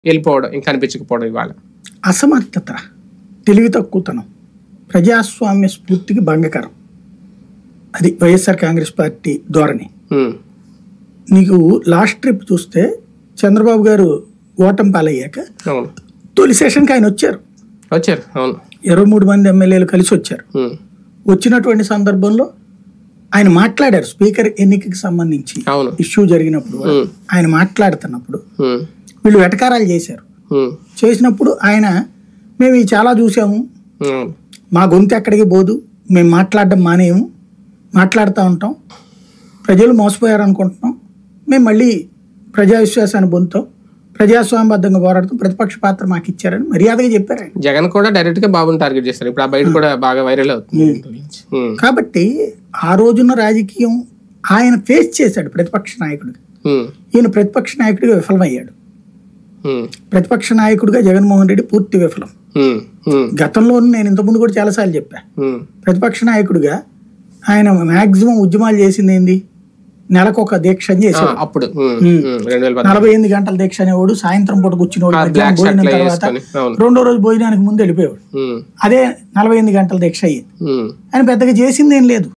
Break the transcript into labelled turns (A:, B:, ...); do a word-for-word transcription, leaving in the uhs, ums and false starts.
A: వెళ్ళిపోవడం, ఇంకా కనిపించకపోవడం ఇవాళ
B: అసమర్థత, తెలివి తక్కువతనం, ప్రజాస్వామ్య స్ఫూర్తికి భంగకరం. అది వైఎస్ఆర్ కాంగ్రెస్ పార్టీ ధోరణి. నీకు లాస్ట్ ట్రిప్ చూస్తే చంద్రబాబు గారు ఓటమి పాలయ్యాక తొలి సెషన్కి ఆయన వచ్చారు
A: వచ్చారు అవును
B: ఇరవై మూడు మంది ఎమ్మెల్యేలు కలిసి వచ్చారు. వచ్చినటువంటి సందర్భంలో ఆయన మాట్లాడారు స్పీకర్ ఎన్నికకి సంబంధించి ఇష్యూ జరిగినప్పుడు ఆయన మాట్లాడుతున్నప్పుడు వీళ్ళు వెటకారాలు చేశారు. చేసినప్పుడు ఆయన మేము ఇవి చాలా చూసాము, మా గొంతు ఎక్కడికి పోదు, మేము మాట్లాడడం మానేము, మాట్లాడుతూ ఉంటాం, ప్రజలు మోసపోయారు అనుకుంటున్నాం, మేము మళ్ళీ ప్రజా విశ్వాసాన్ని పొందుతాం, ప్రజాస్వామ్యబద్ధంగా పోరాడుతాం, ప్రతిపక్ష పాత్ర మాకు ఇచ్చారని మర్యాదగా చెప్పారు.
A: జగన్ కూడా డైరెక్ట్ గా బాబుని టార్గెట్ చేస్తారు. ఇప్పుడు ఆ బయట కూడా బాగా వైరల్ అవుతుంది.
B: కాబట్టి ఆ రోజున రాజకీయం ఆయన ఫేస్ చేశాడు ప్రతిపక్ష నాయకుడిగా. ఈయన ప్రతిపక్ష నాయకుడిగా విఫలమయ్యాడు. ప్రతిపక్ష నాయకుడిగా జగన్మోహన్ రెడ్డి పూర్తి విఫలం. గతంలో నేను ఇంతకుముందు కూడా చాలాసార్లు చెప్పా, ప్రతిపక్ష నాయకుడిగా ఆయన మాక్సిమం ఉద్యమాలు చేసింది ఏంది, నెలకు ఒక దీక్ష చేసేవాడు.
A: అప్పుడు
B: నలభై ఎనిమిది గంటల దీక్ష అనేవాడు, సాయంత్రం పూట కూర్చునేవాడు, భోజనం తర్వాత రెండో రోజు భోజనానికి ముందు వెళ్ళిపోయాడు. అదే నలభై ఎనిమిది గంటల దీక్ష అయ్యేది. ఆయన పెద్దగా చేసింది ఏం లేదు.